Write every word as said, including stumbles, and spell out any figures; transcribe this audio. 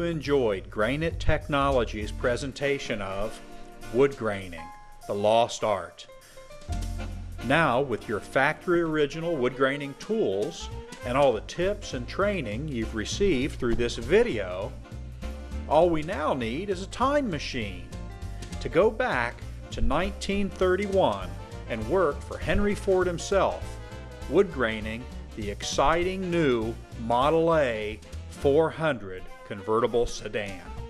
you enjoyed Grainit Technologies' presentation of wood graining, the lost art. Now, with your factory original wood graining tools and all the tips and training you've received through this video, all we now need is a time machine to go back to nineteen thirty-one and work for Henry Ford himself, wood graining the exciting new Model A four hundred convertible sedan.